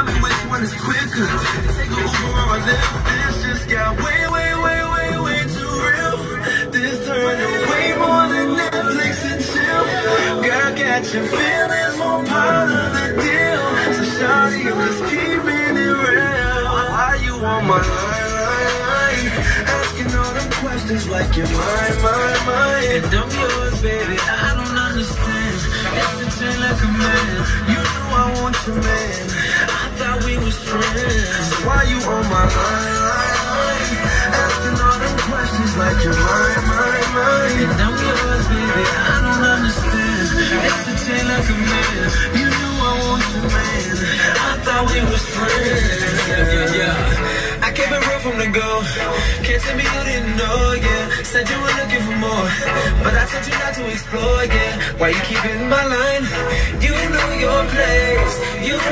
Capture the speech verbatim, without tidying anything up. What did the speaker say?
tell me which one is quicker. Take a Uber or a Lyft. This just got way, way, way, way, way too real. This turning way more than Netflix and chill. Girl, got your feelings, one part of the deal. So shawty, just keeping it real. Why you on my line? Asking all them questions like you're mine, mine, mine. And I'm yours, baby, I don't understand. Hesitate like a man. You know I want your man. I thought we was friends. So why you on my line? Asking all them questions like you're mine, mine, mine. And I'm yours, baby, I don't understand. Hesitate like a man. You know I want your man. I thought we was friends. Yeah, yeah, yeah. I kept it real from the go. Can't tell me you didn't know, yeah. Said you were looking for more, but I told you not to explore, yeah. Why you keep in my line? You know your place. You